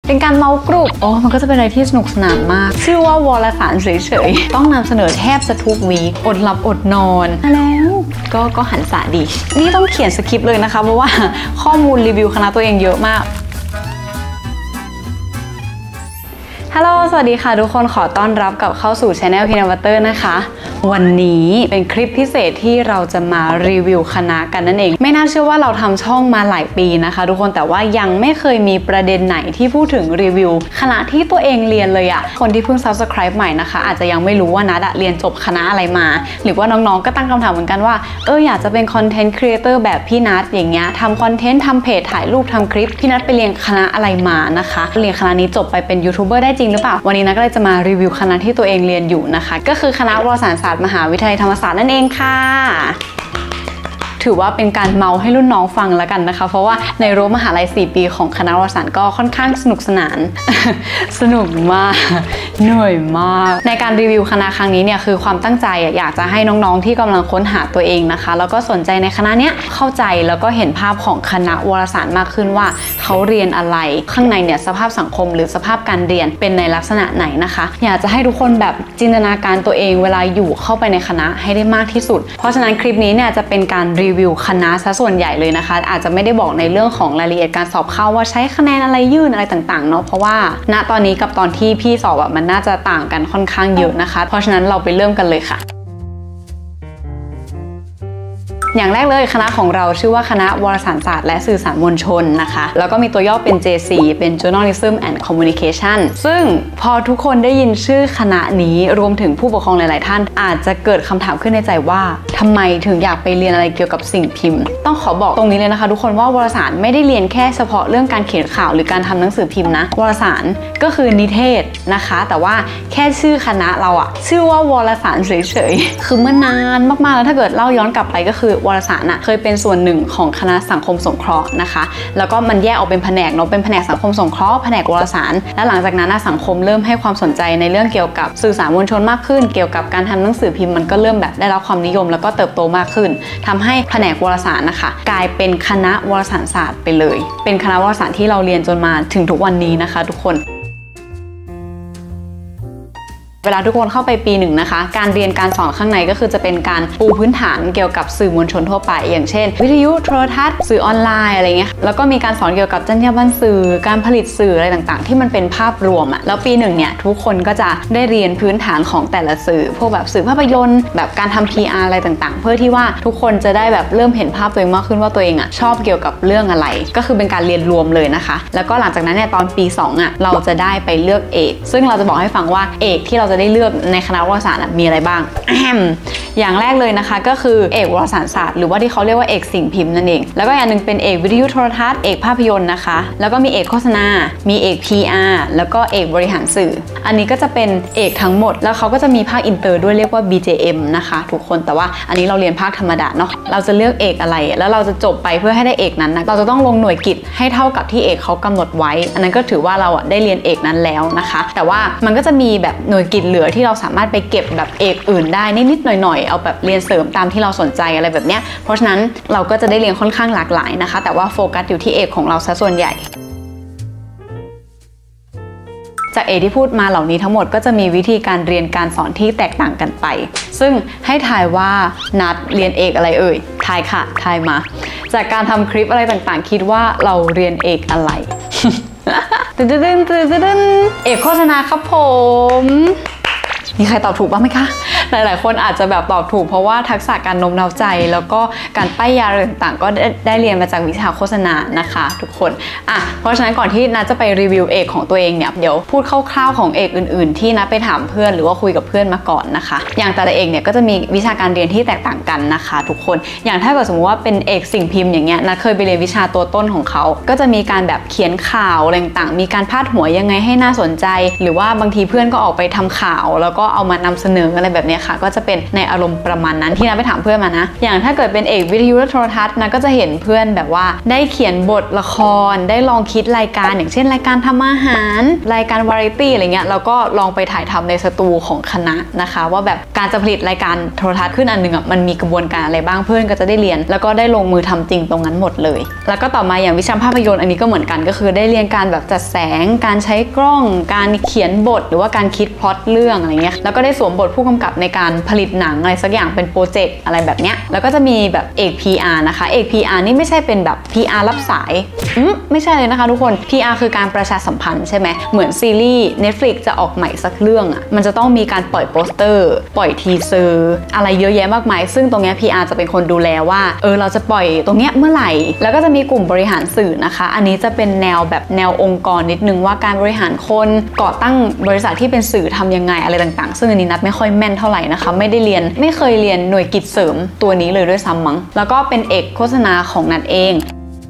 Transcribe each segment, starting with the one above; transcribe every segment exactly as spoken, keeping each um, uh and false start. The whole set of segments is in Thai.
เป็นการเมากรุบโอ้มันก็จะเป็นอะไรที่สนุกสนานมากชื่อว่าวารสารเฉยๆต้องนำเสนอแทบจะทุกวีคอดหลับอดนอนแล้วก็ก็หันษาดีนี่ต้องเขียนสคริปต์เลยนะคะเพราะว่าข้อมูลรีวิวคณะตัวเองเยอะมากฮัลโหลสวัสดีค่ะทุกคนขอต้อนรับกลับเข้าสู่ Channel Pinawater นะคะวันนี้เป็นคลิปพิเศษที่เราจะมารีวิวคณะกันนั่นเองไม่น่าเชื่อว่าเราทำช่องมาหลายปีนะคะทุกคนแต่ว่ายังไม่เคยมีประเด็นไหนที่พูดถึงรีวิวคณะที่ตัวเองเรียนเลยอะคนที่เพิ่ง Subscribe ใหม่นะคะอาจจะยังไม่รู้ว่านัดเรียนจบคณะอะไรมาหรือว่าน้องๆก็ตั้งคำถามเหมือนกันว่าเอออยากจะเป็นคอนเทนต์ครีเอเตอร์แบบพี่นัดอย่างเงี้ยทำคอนเทนต์ทำเพจถ่ายรูปทำคลิปพี่นัดไปเรียนคณะอะไรมานะคะเรียนคณะนี้จบไปเป็นยูทูบเบอร์ได้จริงหรือเปล่าวันนี้นัดก็เลยจะมารีวิวคณะที่ตัวเองเรียนอยู่นะคะก็คือคณะวารสารศาสตร์มหาวิทยาลัยธรรมศาสตร์นั่นเองค่ะถือว่าเป็นการเมาให้รุ่นน้องฟังแล้วกันนะคะเพราะว่าในรั้วมหาลัยสี่ปีของคณะวารสารก็ค่อนข้างสนุกสนาน สนุกมากเหนื่อยมากในการรีวิวคณะครั้งนี้เนี่ยคือความตั้งใจอยากจะให้น้องๆที่กำลังค้นหาตัวเองนะคะแล้วก็สนใจในคณะเนี้ยเข้าใจแล้วก็เห็นภาพของคณะวารสารมากขึ้นว่าเขาเรียนอะไรข้างในเนี่ยสภาพสังคมหรือสภาพการเรียนเป็นในลักษณะไหนนะคะอยากจะให้ทุกคนแบบจินตนาการตัวเองเวลาอยู่เข้าไปในคณะให้ได้มากที่สุดเพราะฉะนั้นคลิปนี้เนี่ยจะเป็นการรีวิวคณะซะส่วนใหญ่เลยนะคะอาจจะไม่ได้บอกในเรื่องของรายละเอียดการสอบเข้าว่าใช้คะแนนอะไรยื่นอะไรต่างๆเนาะเพราะว่าณตอนนี้กับตอนที่พี่สอบอะมันน่าจะต่างกันค่อนข้างเยอะนะคะเพราะฉะนั้นเราไปเริ่มกันเลยค่ะอย่างแรกเลยคณะของเราชื่อว่าคณะวารสารศาสตร์และสื่อสารมวลชนนะคะแล้วก็มีตัวย่อเป็น เจ ซี เป็น Journalism and Communication ซึ่งพอทุกคนได้ยินชื่อคณะนี้รวมถึงผู้ปกครองหลายๆท่านอาจจะเกิดคำถามขึ้นในใจว่าทำไมถึงอยากไปเรียนอะไรเกี่ยวกับสิ่งพิมพ์ต้องขอบอกตรงนี้เลยนะคะทุกคนว่าวารสารไม่ได้เรียนแค่เฉพาะเรื่องการเขียนข่าวหรือการทำหนังสือพิมพ์นะวารสารก็คือนิเทศนะคะแต่ว่าแค่ชื่อคณะเราอะชื่อว่าวารสารเฉยๆคือเมื่อนานมากๆแล้วถ้าเกิดเล่าย้อนกลับไปก็คือวารสารน่ะเคยเป็นส่วนหนึ่งของคณะสังคมสงเคราะห์นะคะแล้วก็มันแยกออกเป็นแผนกเนาะเป็นแผนกสังคมสงเคราะห์แผนกวารสารและหลังจากนั้นสังคมเริ่มให้ความสนใจในเรื่องเกี่ยวกับสื่อสารมวลชนมากขึ้นเกี่ยวกับการทำหนังสือพิมพ์มันก็เริ่มแบบได้รับความนิยมแล้วก็เติบโตมากขึ้นทำให้แผนกวารสารนะคะกลายเป็นคณะวารสารศาสตร์ไปเลยเป็นคณะวารสารที่เราเรียนจนมาถึงทุกวันนี้นะคะทุกคนเวลาทุกคนเข้าไปปีหนึ่งนะคะการเรียนการสอนข้างในก็คือจะเป็นการปูพื้นฐานเกี่ยวกับสื่อมวลชนทั่วไปอย่างเช่นวิทยุโทรทัศน์สื่อออนไลน์อะไรเงี้ยแล้วก็มีการสอนเกี่ยวกับจรรยาบรรณสื่อการผลิตสื่ออะไรต่างๆที่มันเป็นภาพรวมอะแล้วปีหนึ่งเนี่ยทุกคนก็จะได้เรียนพื้นฐานของแต่ละสื่อพวกแบบสื่อภาพยนตร์แบบการทำ พี อาร์ อะไรต่างๆเพื่อที่ว่าทุกคนจะได้แบบเริ่มเห็นภาพตัวเองมากขึ้นว่าตัวเองอะชอบเกี่ยวกับเรื่องอะไรก็คือเป็นการเรียนรวมเลยนะคะแล้วก็หลังจากนั้นเนี่ยตอนปีสองอะเราจะได้ไปเลือกเอกซึ่งเราจะบอกให้ฟังว่าเอกที่เราจะได้เลือกในคณะวารสารมีอะไรบ้าง อย่างแรกเลยนะคะก็คือเอกวารสารศาสตร์หรือว่าที่เขาเรียกว่าเอกสิ่งพิมพ์นั่นเองแล้วก็อย่างหนึ่งเป็นเอกวิทยุโทรทัศน์เอกภาพยนตร์นะคะแล้วก็มีเอกโฆษณามีเอก พี อาร์ แล้วก็เอกบริหารสื่ออันนี้ก็จะเป็นเอกทั้งหมดแล้วเขาก็จะมีภาคอินเตอร์ด้วยเรียกว่า บี เจ เอ็ม นะคะทุกคนแต่ว่าอันนี้เราเรียนภาคธรรมดาเนาะเราจะเลือกเอกอะไรแล้วเราจะจบไปเพื่อให้ได้เอกนั้นนะเราจะต้องลงหน่วยกิตให้เท่ากับที่เอกเขากำหนดไว้อันนั้นก็ถือว่าเราอ่ะได้เรียนเอกนั้นแล้วนะคะแต่ว่ามันก็จะมีแบบหน่วยกิตเหลือที่เราสามารถไปเก็บแบบเอกอื่นได้นิดๆหน่อยๆเอาแบบเรียนเสริมตามที่เราสนใจอะไรแบบเนี้ยเพราะฉะนั้นเราก็จะได้เรียนค่อนข้างหลากหลายนะคะแต่ว่าโฟกัสอยู่ที่เอกของเราซะส่วนใหญ่จากเอกที่พูดมาเหล่านี้ทั้งหมดก็จะมีวิธีการเรียนการสอนที่แตกต่างกันไปซึ่งให้ทายว่านัดเรียนเอกอะไรเอ่ยทายค่ะทายมาจากการทำคลิปอะไรต่างๆคิดว่าเราเรียนเอกอะไร ตึ๊ดตึ๊ดตึ๊ดตึ๊ดเอกโฆษณาครับผมมีใครตอบถูกบ้างไหมคะหลายๆคนอาจจะแบบตอบถูกเพราะว่าทักษะการโน้มน้าวใจแล้วก็การป้ายยาอะไรต่างๆก็ได้เรียนมาจากวิชาโฆษณานะคะทุกคนอ่ะเพราะฉะนั้นก่อนที่นัทจะไปรีวิวเอกของตัวเองเนี่ยเดี๋ยวพูดคร่าวๆของเอกอื่นๆที่นัทไปถามเพื่อนหรือว่าคุยกับเพื่อนมาก่อนนะคะอย่างแต่ละเอกเนี่ยก็จะมีวิชาการเรียนที่แตกต่างกันนะคะทุกคนอย่างถ้าเกิดสมมติว่าเป็นเอกสิ่งพิมพ์อย่างเงี้ยนัทเคยไปเรียนวิชาตัวต้นของเขาก็จะมีการแบบเขียนข่าวอะไรต่างๆมีการพาดหัวยังไงให้น่าสนใจหรือว่าบางทีเพื่อนก็ออกไปทำข่าวแล้วก็เอามานำเสนออะไรแบบนี้งี้ยค่ะก็จะเป็นในอารมณ์ประมาณนั้นที่นัทไปถามเพื่อนมานะอย่างถ้าเกิดเป็นเอกวิทยุและโทรทัศน์นะก็จะเห็นเพื่อนแบบว่าได้เขียนบทละครได้ลองคิดรายการอย่างเช่นรายการทำอาหารรายการวาไรตี้อะไรเงี้ยแล้วก็ลองไปถ่ายทำในสตูของคณะนะคะว่าแบบการจะผลิตรายการโทรทัศน์ขึ้นอันหนึ่งอ่ะมันมีกระบวนการอะไรบ้างเพื่อนก็จะได้เรียนแล้วก็ได้ลงมือทำจริงตรงนั้นหมดเลยแล้วก็ต่อมาอย่างวิชาภาพยนตร์อันนี้ก็เหมือนกันก็คือได้เรียนการแบบจัดแสงการใช้กล้องการเขียนบทหรือว่าการคิดพล็อตเรื่องอะไรเงี้ยแล้วก็ได้สวมบทผู้กำกับในการผลิตหนังอะไรสักอย่างเป็นโปรเจกต์อะไรแบบเนี้ยแล้วก็จะมีแบบเอก พี อาร์ นะคะเอก พี อาร์ นี่ไม่ใช่เป็นแบบ พี อาร์ รับสายอืมไม่ใช่เลยนะคะทุกคน พี อาร์ คือการประชาสัมพันธ์ใช่ไหมเหมือนซีรีส์ Netflix จะออกใหม่สักเรื่องอ่ะมันจะต้องมีการปล่อยโปสเตอร์ปล่อยทีเซอร์อะไรเยอะแยะมากมายซึ่งตรงนี้ พี อาร์ จะเป็นคนดูแลว่าเออเราจะปล่อยตรงเนี้ยเมื่อไหร่แล้วก็จะมีกลุ่มบริหารสื่อนะคะอันนี้จะเป็นแนวแบบแนวองค์กรนิดนึงว่าการบริหารคนก่อตั้งบริษัทที่เป็นสื่อทำยังไงอะไรต่างๆซึ่งอันนี้นัดไม่ค่อยแม่นเท่าไหร่นะคะไม่ได้เรียนไม่เคยเรียนหน่วยกิจเสริมตัวนี้เลยด้วยซ้ำมั้งแล้วก็เป็นเอกโฆษณาของนัดเอง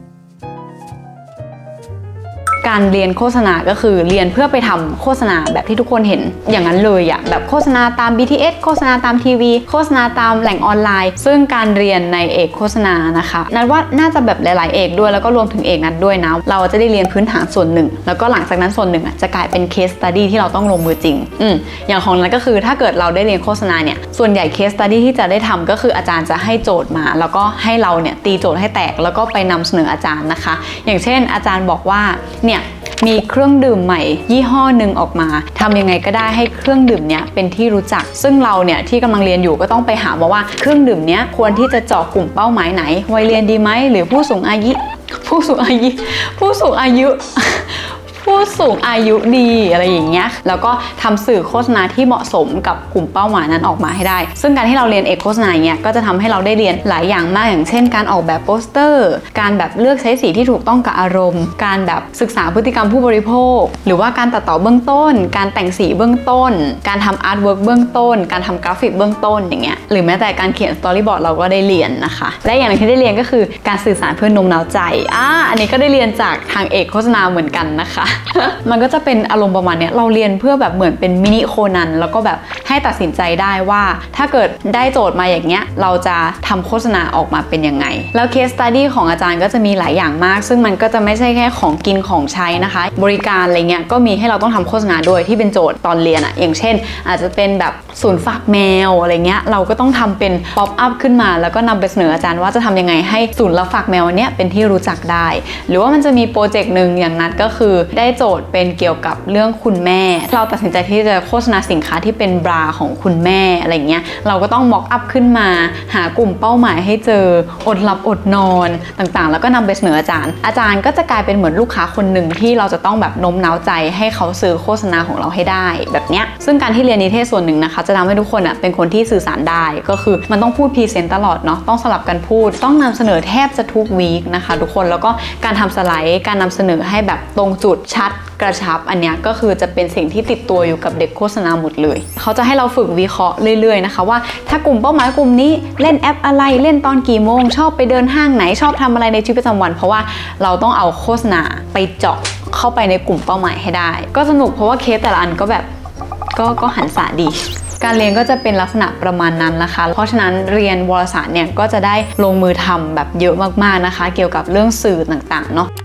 การเรียนโฆษณาก็คือเรียนเพื่อไปทำโฆษณาแบบที่ทุกคนเห็นอย่างนั้นเลยอะแบบโฆษณาตาม บี ที เอส โฆษณาตามทีวีโฆษณาตามแหล่งออนไลน์ซึ่งการเรียนในเอกโฆษณานะคะนัดว่าน่าจะแบบหลายๆเอกด้วยแล้วก็รวมถึงเอกนัดด้วยนะเราจะได้เรียนพื้นฐานส่วนหนึ่งแล้วก็หลังจากนั้นส่วนหนึ่งอะจะกลายเป็น case study ที่เราต้องลงมือจริงอืมอย่างของนัดก็คือถ้าเกิดเราได้เรียนโฆษณาเนี่ยส่วนใหญ่ case study ที่จะได้ทำก็คืออาจารย์จะให้โจทย์มาแล้วก็ให้เราเนี่ยตีโจทย์ให้แตกแล้วก็ไปนำเสนออาจารย์นะคะอย่างเช่นอาจารย์บอกว่าเนี่ยมีเครื่องดื่มใหม่ยี่ห้อหนึ่งออกมาทำยังไงก็ได้ให้เครื่องดื่มเนี้ยเป็นที่รู้จักซึ่งเราเนี่ยที่กำลังเรียนอยู่ก็ต้องไปหามาว่าเครื่องดื่มเนี้ยควรที่จะเจาะกลุ่มเป้าหมายไหนวัยเรียนดีไหมหรือผู้สูงอายุผู้สูงอายุผู้สูงอายุผู้สูงอายุดีอะไรอย่างเงี้ยแล้วก็ทำสื่อโฆษณาที่เหมาะสมกับกลุ่มเป้าหมายนั้นออกมาให้ได้ซึ่งการที่เราเรียนเอกโฆษณาอย่างเงี้ยก็จะทำให้เราได้เรียนหลายอย่างมากอย่างเช่นการออกแบบโปสเตอร์การแบบเลือกใช้สีที่ถูกต้องกับอารมณ์การแบบศึกษาพฤติกรรมผู้บริโภคหรือว่าการตัดต่อเบื้องต้นการแต่งสีเบื้องต้นการทำอาร์ตเวิร์กเบื้องต้นการทำกราฟิกเบื้องต้นอย่างเงี้ยหรือแม้แต่การเขียนสตอรี่บอร์ดเราก็ได้เรียนนะคะและอย่างที่ได้เรียนก็คือการสื่อสารเพื่อโน้มน้าวใจอ่าอันนี้ก็ได้เรียนจากทางเอกโฆษณาเหมือนกันนะคะ มันก็จะเป็นอารมณ์ประมาณนี้เราเรียนเพื่อแบบเหมือนเป็นมินิโคนันแล้วก็แบบให้ตัดสินใจได้ว่าถ้าเกิดได้โจทย์มาอย่างเงี้ยเราจะทำโฆษณาออกมาเป็นยังไงแล้วเคสสตัดดี้ของอาจารย์ก็จะมีหลายอย่างมากซึ่งมันก็จะไม่ใช่แค่ของกินของใช้นะคะบริการอะไรเงี้ยก็มีให้เราต้องทำโฆษณาด้วยที่เป็นโจทย์ตอนเรียนอะอย่างเช่นอาจจะเป็นแบบศูนย์ฝากแมวอะไรเงี้ยเราก็ต้องทำเป็นป๊อปอัพขึ้นมาแล้วก็นำไปเสนออาจารย์ว่าจะทำยังไงให้ศูนย์รับฝากแมวเนี้ยเป็นที่รู้จักได้หรือว่ามันจะมีโปรเจกต์หนึ่งอย่างนัดก็คือได้โจทย์เป็นเกี่ยวกับเรื่องคุณแม่เราตัดสินใจที่จะโฆษณาสินค้าที่เป็นบราของคุณแม่อะไรเงี้ยเราก็ต้องม็อกอัพขึ้นมาหากลุ่มเป้าหมายให้เจออดหลับอดนอนต่างๆแล้วก็นำไปเสนออาจารย์อาจารย์ก็จะกลายเป็นเหมือนลูกค้าคนหนึ่งที่เราจะต้องแบบโน้มน้าวใจให้เขาซื้อโฆษณาของเราให้ได้แบบเนี้ยซึ่งการที่เรียนนิเทศส่วนหนึ่งนะคะจะทำให้ทุกคนอ่ะเป็นคนที่สื่อสารได้ก็คือมันต้องพูดพรีเซนต์ตลอดเนาะต้องสลับกันพูดต้องนำเสนอแทบจะทุกวีคนะคะทุกคนแล้วก็การทำสไลด์การนำเสนอให้แบบตรงจุดชัดกระชับอันนี้ก็คือจะเป็นสิ่งที่ติดตัวอยู่กับเด็กโฆษณาหมดเลยเขาจะให้เราฝึกวิเคราะห์เรื่อยๆนะคะว่าถ้ากลุ่มเป้าหมายกลุ่มนี้เล่นแอปอะไรเล่นตอนกี่โมงชอบไปเดินห้างไหนชอบทำอะไรในชีวิตประจำวันเพราะว่าเราต้องเอาโฆษณาไปเจาะเข้าไปในกลุ่มเป้าหมายให้ได้ก็สนุกเพราะว่าเคสแต่ละอันก็แบบก็ก็หันษาดีการเรียนก็จะเป็นลักษณะประมาณนั้นนะคะเพราะฉะนั้นเรียนวารสารเนี่ยก็จะได้ลงมือทำแบบเยอะมากๆนะคะเกี่ยวกับเรื่องสื่อต่างๆเนาะ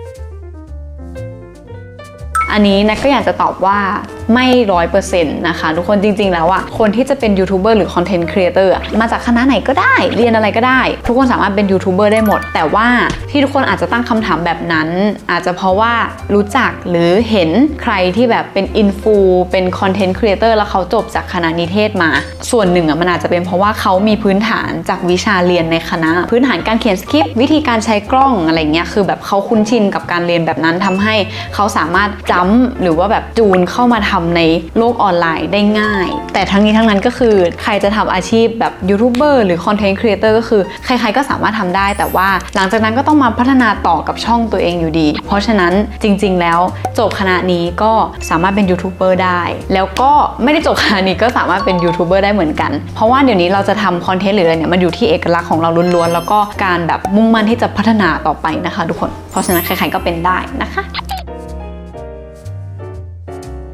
อันนี้นัทก็อยากจะตอบว่าไม่ร้อยเปอร์เซ็นต์นะคะทุกคนจริงๆแล้วอ่ะคนที่จะเป็นยูทูบเบอร์หรือคอนเทนต์ครีเอเตอร์มาจากคณะไหนก็ได้เรียนอะไรก็ได้ทุกคนสามารถเป็นยูทูบเบอร์ได้หมดแต่ว่าที่ทุกคนอาจจะตั้งคำถามแบบนั้นอาจจะเพราะว่ารู้จักหรือเห็นใครที่แบบเป็นอินฟูเป็นคอนเทนต์ครีเอเตอร์แล้วเขาจบจากคณะนิเทศมาส่วนหนึ่งอ่ะมันอาจจะเป็นเพราะว่าเขามีพื้นฐานจากวิชาเรียนในคณะพื้นฐานการเขียนสคริปต์วิธีการใช้กล้องอะไรเงี้ยคือแบบเขาคุ้นชินกับการเรียนแบบนั้นทำให้เขาสามารถจำหรือว่าแบบจูนเข้ามาทำในโลกออนไลน์ได้ง่ายแต่ทั้งนี้ทั้งนั้นก็คือใครจะทำอาชีพแบบยูทูบเบอร์หรือคอนเทนต์ครีเอเตอร์ก็คือใครๆก็สามารถทำได้แต่ว่าหลังจากนั้นก็ต้องมาพัฒนาต่อกับช่องตัวเองอยู่ดีเพราะฉะนั้นจริงๆแล้วจบคณะนี้ก็สามารถเป็นยูทูบเบอร์ได้แล้วก็ไม่ได้จบคณะนี้ก็สามารถเป็นยูทูบเบอร์ได้เหมือนกันเพราะว่าเดี๋ยวนี้เราจะทำคอนเทนต์หรืออะไรเนี่ยมันอยู่ที่เอกลักษณ์ของเราล้วนๆแล้วก็การแบบมุ่งมั่นที่จะพัฒนาต่อไปนะคะทุกคนเพราะฉะนั้นใครๆก็เป็นได้นะคะ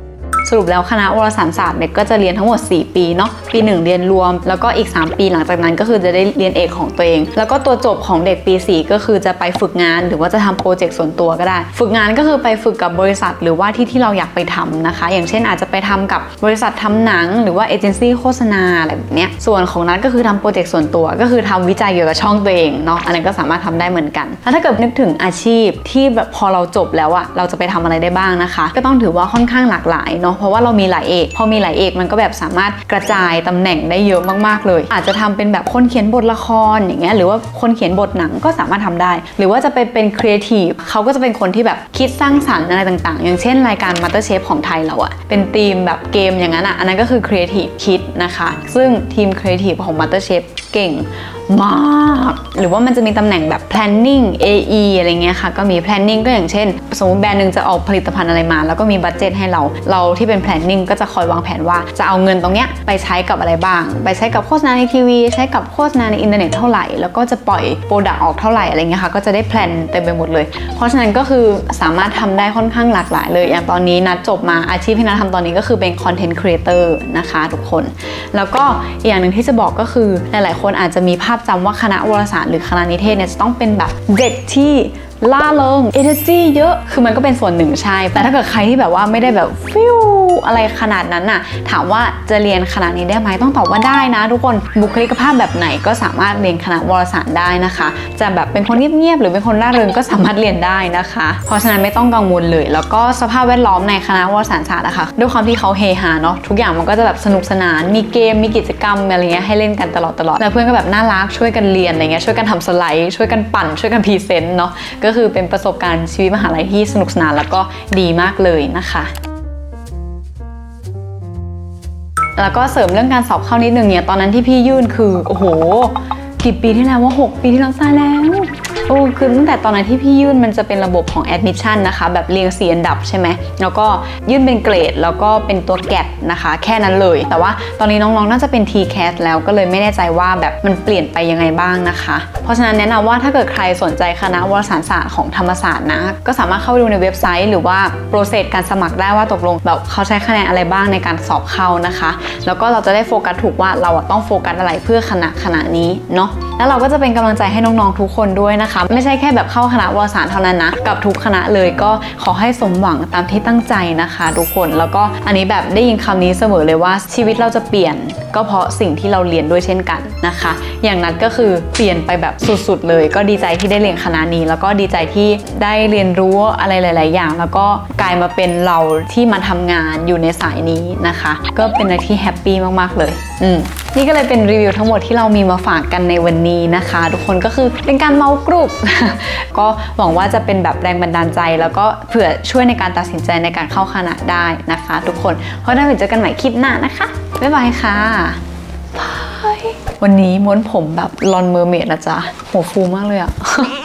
สรุปแล้วคณะวารสารศาสตร์เนี่ยก็จะเรียนทั้งหมดสี่ปีเนาะปีหนึ่งเรียนรวมแล้วก็อีกสามปีหลังจากนั้นก็คือจะได้เรียนเอกของตัวเองแล้วก็ตัวจบของเด็กปีสี่ก็คือจะไปฝึกงานหรือว่าจะทำโปรเจกต์ส่วนตัวก็ได้ฝึกงานก็คือไปฝึกกับบริษัทหรือว่าที่ที่เราอยากไปทำนะคะอย่างเช่นอาจจะไปทำกับบริษัททำหนังหรือว่าเอเจนซี่โฆษณาอะไรแบบเนี้ยส่วนของนั้นก็คือทำโปรเจกต์ส่วนตัวก็คือทำวิจัยเกี่ยวกับช่องตัวเองเนาะอันนั้นก็สามารถทำได้เหมือนกันแล้วถ้าเกิดนึกถึงอาชีพที่แบบพอเราจบแล้วอะเราจะไปทำอะไรได้บ้างนะคะก็ต้องถือว่าค่อนข้างหลากหลายเนาะเพราะว่าเรามีหลายเอกพอมีหลายเอกมันก็แบบสามารถกระจายตำแหน่งได้เยอะมากๆเลยอาจจะทำเป็นแบบคนเขียนบทละครอย่างเงี้ยหรือว่าคนเขียนบทหนังก็สามารถทำได้หรือว่าจะไปเป็นครีเอทีฟเขาก็จะเป็นคนที่แบบคิดสร้างสรรค์อะไรต่างๆอย่างเช่นรายการ MasterChef ของไทยเราอะเป็นธีมแบบเกมอย่างนั้นอะอันนั้นก็คือครีเอทีฟคิดนะคะซึ่งทีมครีเอทีฟของ MasterChef เก่งมากหรือว่ามันจะมีตำแหน่งแบบ planning เอ อี อะไรเงี้ยค่ะก็มี planning ก็อย่างเช่นสมมติแบรนด์หนึ่งจะออกผลิตภัณฑ์อะไรมาแล้วก็มีบัดเจ็ตให้เราเราที่เป็น planning ก็จะคอยวางแผนว่าจะเอาเงินตรงเนี้ยไปใช้กับอะไรบ้างไปใช้กับโฆษณาในทีวีใช้กับโฆษณาในอินเทอร์เน็ตเท่าไหร่แล้วก็จะปล่อยโปรดักต์ออกเท่าไหร่อะไรเงี้ยค่ะก็จะได้แพลนเต็มไปหมดเลยเพราะฉะนั้นก็คือสามารถทำได้ค่อนข้างหลากหลายเลยอย่างตอนนี้นัดจบมาอาชีพที่นัดทำตอนนี้ก็คือเป็น content creator นะคะทุกคนแล้วก็อีกอย่างหนึ่งที่จะบอกก็คือหลายๆคนอาจจะมีภาพจำว่าคณะวารสารหรือคณะนิเทศเนี่ยจะต้องเป็นแบบเด็กที่ล่าเริง energy เยอะคือมันก็เป็นส่วนหนึ่งใช่แต่ถ้าเกิดใครที่แบบว่าไม่ได้แบบฟิวอะไรขนาดนั้นน่ะถามว่าจะเรียนคณะนี้ได้ไหมต้องตอบว่าได้นะทุกคนบุคลิกภาพแบบไหนก็สามารถเรียนคณะวารสารได้นะคะจะแบบเป็นคนเงียบๆหรือเป็นคนร่าเริงก็สามารถเรียนได้นะคะเพราะฉะนั้นไม่ต้องกังวลเลยแล้วก็สภาพแวดล้อมในคณะวารสารศาสตร์นะคะด้วยความที่เขาเฮฮาเนาะทุกอย่างมันก็จะแบบสนุกสนานมีเกมมีกิจกรรมอะไรเงี้ยให้เล่นกันตลอดตลอดแล้วเพื่อนก็แบบน่ารักช่วยกันเรียนอะไรเงี้ยช่วยกันทำสไลด์ช่วยกันปั่นช่วยกันพรีเซนต์เนาะก็คือเป็นประสบการณ์ชีวิตมหาลัยที่สนุกสนานแล้วก็ดีมากเลยนะคะแล้วก็เสริมเรื่องการสอบเข้านิดนึงเนี่ยตอนนั้นที่พี่ยื่นคือโอ้โหกี่ปีที่แล้วว่าหกปีที่แล้วซะแล้วโอ้คือตั้งแต่ตอนนั้นที่พี่ยื่นมันจะเป็นระบบของ admission นะคะแบบเรียงสี่อันดับใช่ไหมแล้วก็ยื่นเป็นเกรดแล้วก็เป็นตัวแกดนะคะแค่นั้นเลยแต่ว่าตอนนี้น้องๆน่าจะเป็น ที แคส แล้วก็เลยไม่แน่ใจว่าแบบมันเปลี่ยนไปยังไงบ้างนะคะเพราะฉะนั้นแนะนำว่าถ้าเกิดใครสนใจคณะวารสารศาสตร์ของธรรมศาสตร์นะก็สามารถเข้าไปดูในเว็บไซต์หรือว่าโปรเซสการสมัครได้ว่าตกลงแบบเขาใช้คะแนนอะไรบ้างในการสอบเข้านะคะแล้วก็เราจะได้โฟกัสถูกว่าเราต้องโฟกัสอะไรเพื่อคณะคณะนี้เนาะแล้วเราก็จะเป็นกำลังใจให้น้องๆทุกคนด้วยนะคะไม่ใช่แค่แบบเข้าคณะวารสารเท่านั้นนะกับทุกคณะเลยก็ขอให้สมหวังตามที่ตั้งใจนะคะทุกคนแล้วก็อันนี้แบบได้ยินคำนี้เสมอเลยว่าชีวิตเราจะเปลี่ยนก็เพราะสิ่งที่เราเรียนด้วยเช่นกันนะคะอย่างนั้นก็คือเปลี่ยนไปแบบสุดๆเลยก็ดีใจที่ได้เรียนคณะนี้แล้วก็ดีใจที่ได้เรียนรู้อะไรหลายๆอย่างแล้วก็กลายมาเป็นเราที่มาทำงานอยู่ในสายนี้นะคะก็เป็นอะไรที่แฮปปี้มากๆเลยอืมนี่ก็เลยเป็นรีวิวทั้งหมดที่เรามีมาฝากกันในวันนี้นะคะทุกคนก็คือเป็นการเมากรุบ ก็หวังว่าจะเป็นแบบแรงบันดาลใจแล้วก็เผื่อช่วยในการตัดสินใจในการเข้าคณะได้นะคะทุกคนเพราะได้เจอกันใหม่คลิปหน้านะคะบ๊ายบายค่ะบายวันนี้ม้วนผมแบบลอนเมอร์เมดนะจ๊ะหัวฟูมากเลยอะ